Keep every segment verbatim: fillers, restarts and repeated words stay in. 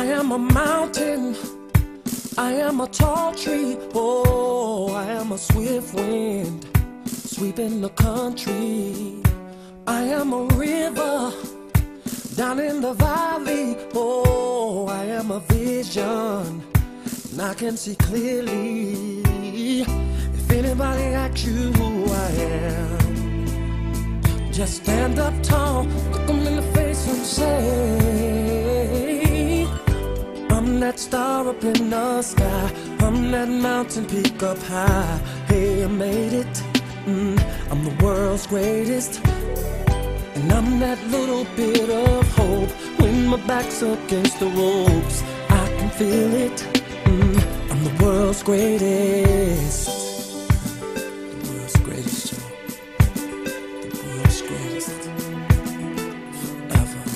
I am a mountain, I am a tall tree, oh, I am a swift wind, sweeping the country. I am a river, down in the valley, oh, I am a vision, and I can see clearly. If anybody asks you who I am, just stand up tall, look them in the face and say, I'm that star up in the sky, I'm that mountain peak up high. Hey, I made it, mm, I'm the world's greatest. And I'm that little bit of hope when my back's against the ropes. I can feel it, mm, I'm the world's greatest. The world's greatest, Joe. The world's greatest. Forever.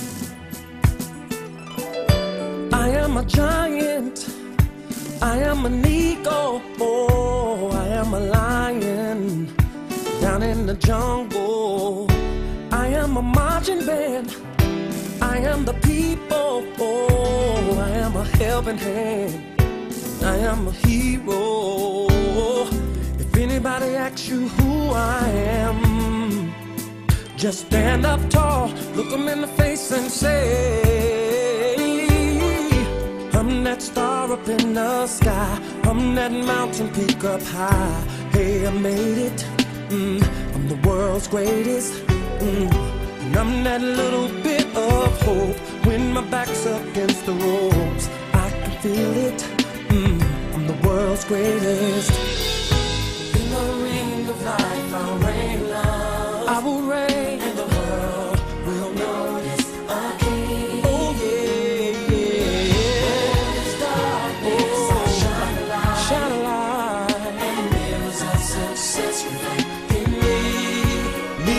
I am a giant, I am an eagle, oh, I am a lion down in the jungle. I am a marching band, I am the people, oh, I am a helping hand, I am a hero. If anybody asks you who I am, just stand up tall, look them in the face and say, I'm that star up in the sky, I'm that mountain peak up high. Hey, I made it, mm, I'm the world's greatest. Mm, and I'm that little bit of hope when my back's against the ropes. I can feel it, mm, I'm the world's greatest. In the ring of life I'll reign love, I will reign, and the world will notice a king. Oh yeah, yeah. Oh, this darkness oh, I'll shine a light, shine a light, and mirrors of success reflect in me, me.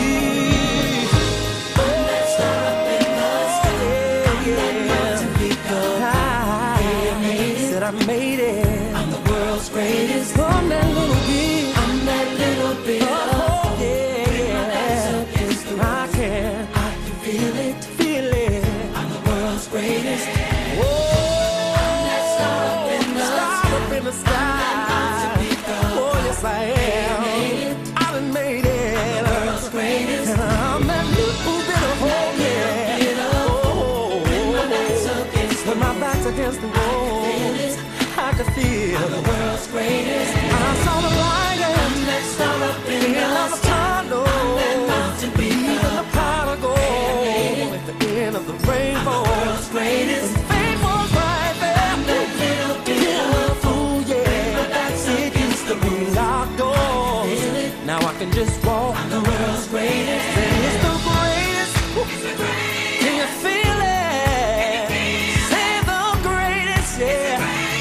I made it. I'm the world's greatest. I'm that little bit. I'm that little bit. Oh, oh yeah. I can. I can feel it. Feel it. I'm the world's greatest. Oh, I'm that star up in the star up in the sky. Oh, yes I am. I done made it. I'm the world's greatest. And I'm that little bit of hope. Yeah. Oh, when my back's against the wall. I could feel I'm the world's greatest. I saw the light and that star up in the tunnel. I'm that mountain peak, even the pot of gold at the end of the rainbow. I'm the world's greatest. And fate was right there. I'm that little bit of fool, yeah. My back's against the locked doors. Now I can just walk. I'm the world's greatest. And it's the greatest. It's the greatest. Can you feel it? Say the greatest, yeah.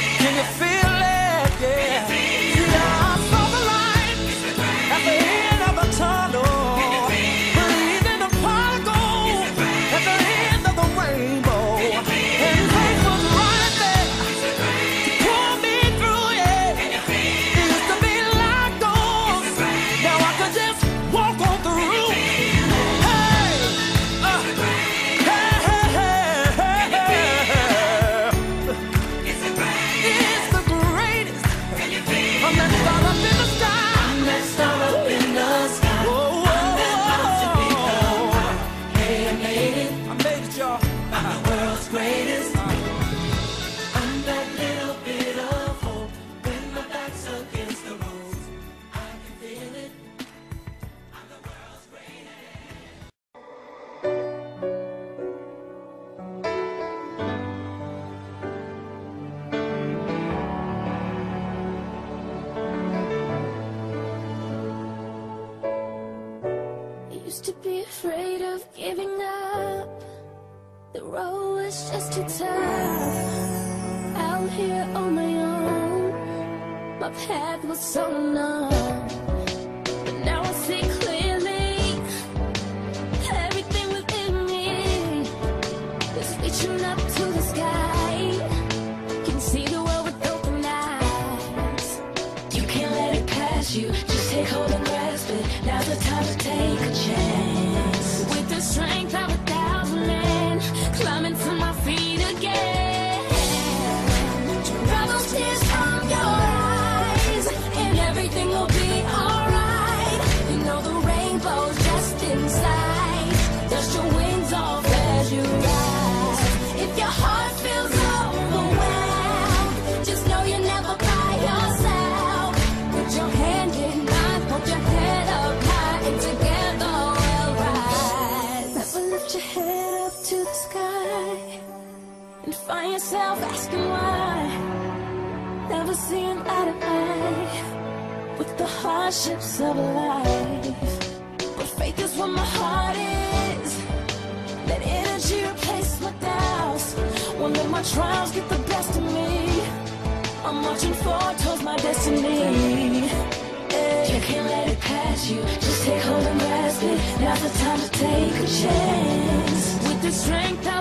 Used to be afraid of giving up. The road was just too tough. Out here on my own, my path was so numb. But now I see clearly, everything within me is reaching up to the sky. Can see the world with open eyes. You can't let it pass you, just take hold and grasp it. Now's the time to take a chance. With the strength of a thousand men, climbing to my feet again. hardships of life, but faith is where my heart is. Let energy replace my doubts. Won't let my trials get the best of me. I'm marching forward towards my destiny. Hey, you can't let it pass you. Just take hold and grasp it. Now's the time to take a chance. With the strength I